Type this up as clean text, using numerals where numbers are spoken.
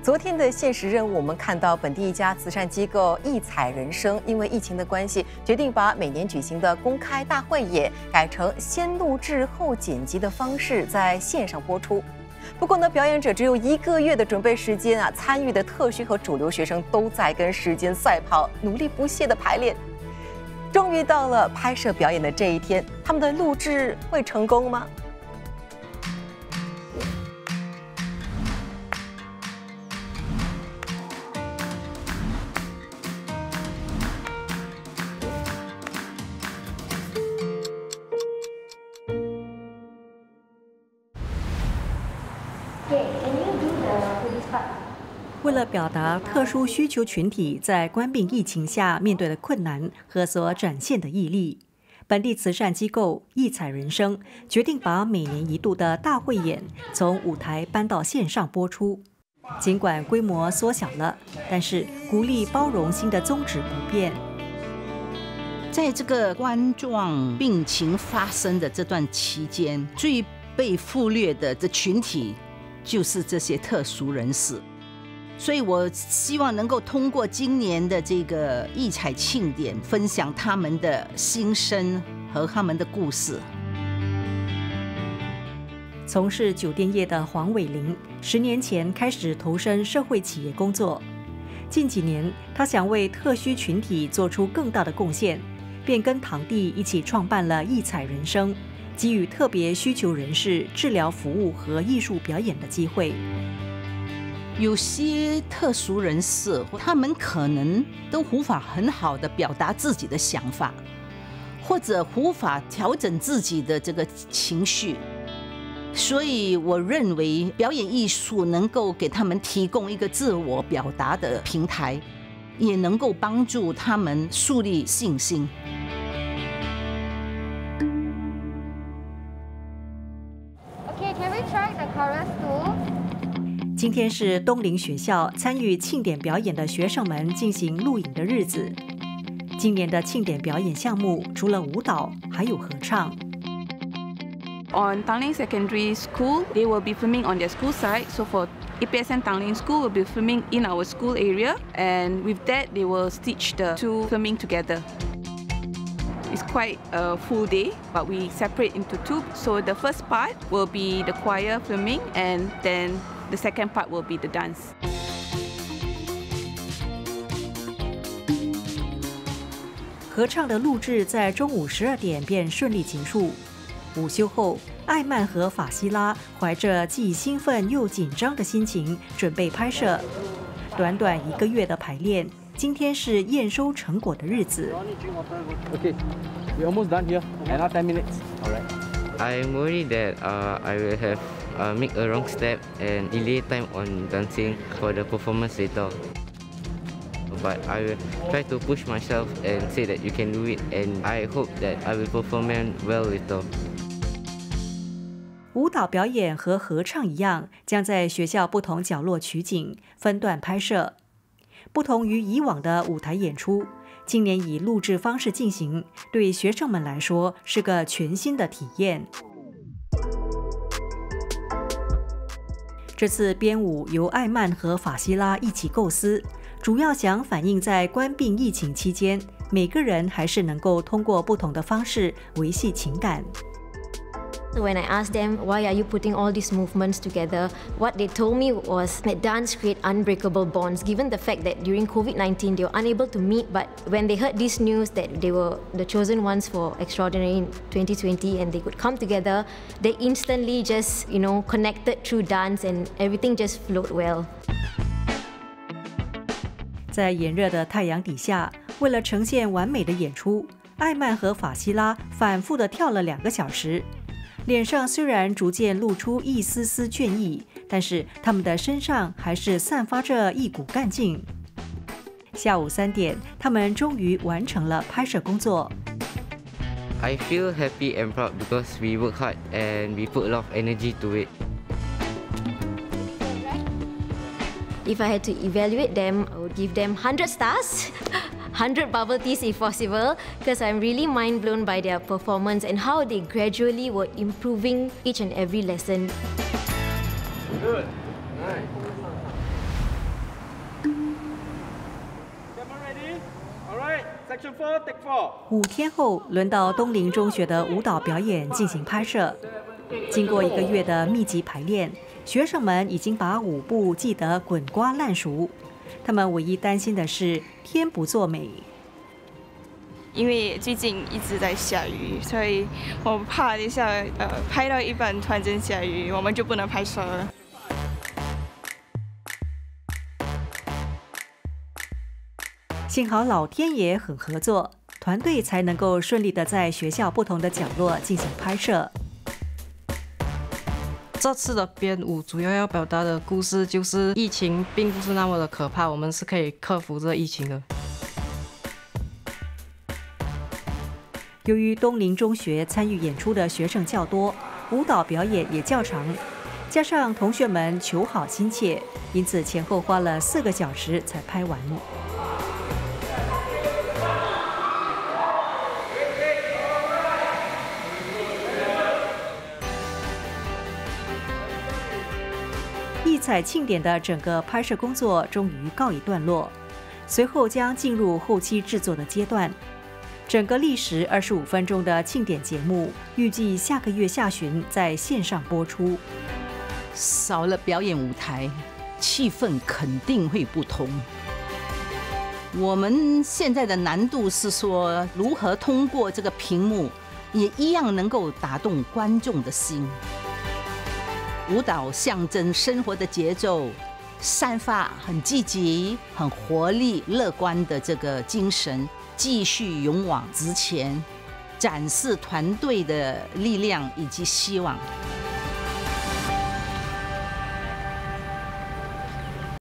昨天的现实任务，我们看到本地一家慈善机构艺彩人生，因为疫情的关系，决定把每年举行的公开大汇演改成先录制后剪辑的方式，在线上播出。不过呢，表演者只有1个月的准备时间啊，参与的特训和主流学生都在跟时间赛跑，努力不懈的排练。终于到了拍摄表演的这一天，他们的录制会成功吗？为了表达特殊需求群体在冠病疫情下面对的困难和所展现的毅力，本地慈善机构艺彩人生决定把每年1度的大汇演从舞台搬到线上播出。尽管规模缩小了，但是鼓励包容心的宗旨不变。 在这个冠状病情发生的这段期间，最被忽略的群体就是这些特殊人士。所以我希望能够通过今年的这个艺彩庆典，分享他们的心声和他们的故事。 从事酒店业的黄伟玲，10年前开始投身社会企业工作。近几年，他想为特需群体做出更大的贡献，便跟堂弟一起创办了艺彩人生，给予特别需求人士治疗服务和艺术表演的机会。 有些特殊人士，他们可能都无法很好的表达自己的想法，或者无法调整自己的这个情绪，所以我认为表演艺术能够给他们提供一个自我表达的平台，也能够帮助他们树立信心。 Okay, can we try the chorus too? 今天是东林学校参与庆典表演的学生们进行录影的日子。今年的庆典表演项目除了舞蹈，还有合唱。 On Tanglin Secondary School, they will be filming on their school side. So for EPSN Tanglin School, will be filming in our school area, and with that, they will stitch the two filming together. It's quite a full day, but we separate into 2. So the first part will be the choir filming, and then the second part will be the dance. 合唱的录制在中午12点便顺利结束。午休后，艾曼和法西拉怀着既兴奋又紧张的心情准备拍摄。短短1个月的排练，今天是验收成果的日子。 Okay, we're almost done here. Another 10 minutes. All right. I'm worried that I will have make a wrong step and delay time on dancing for the performance later. But I will try to push myself and say that you can do it, and I hope that I will perform well later. 舞蹈表演和合唱一样，将在学校不同角落取景，分段拍摄。不同于以往的舞台演出，今年以录制方式进行，对学生们来说是个全新的体验。这次编舞由艾曼和法西拉一起构思，主要想反映在冠病疫情期间，每个人还是能够通过不同的方式维系情感。 When I asked them, why are you putting all these movements together, what they told me was that dance creates unbreakable bonds, given the fact that during COVID-19 they were unable to meet, but when they heard this news that they were the chosen ones for Extraordinary in 2020 and they could come together, they instantly just, connected through dance and everything just flowed well. 在炎热的太阳底下，为了呈现完美的演出，艾曼和法西拉反复地跳了2个小时。脸上虽然逐渐露出一丝丝倦意，但是他们的身上还是散发着一股干劲。下午3点，他们终于完成了拍摄工作。 I feel happy and proud because we work hard and we put a lot of energy to it. If I had to evaluate them, I would give them 100 stars. 100 bubble teas if possible, because I'm really mind blown by their performance and how they gradually were improving each and every lesson. Good. Nice. 5天后，轮到东林中学的舞蹈表演进行拍摄。经过1个月的密集排练，学生们已经把舞步记得滚瓜烂熟。他们唯一担心的是天不作美。 因为最近一直在下雨，所以我怕一下拍到一半突然间下雨，我们就不能拍摄了。 幸好老天爷很合作，团队才能够顺利的在学校不同的角落进行拍摄。 这次的编舞主要表达的故事就是疫情并不是那么的可怕，我们是可以克服这疫情的。 由于东林中学参与演出的学生较多，舞蹈表演也较长，加上同学们求好心切，因此前后花了4个小时才拍完。艺彩庆典的整个拍摄工作终于告一段落，随后将进入后期制作的阶段。整个历时25分钟的庆典节目，预计下个月下旬在线上播出。 少了表演舞台，气氛肯定会不同。我们现在的难度是说，如何通过这个屏幕，也一样能够打动观众的心。舞蹈象征生活的节奏，散发很积极、很活力、乐观的这个精神，继续勇往直前，展示团队的力量以及希望。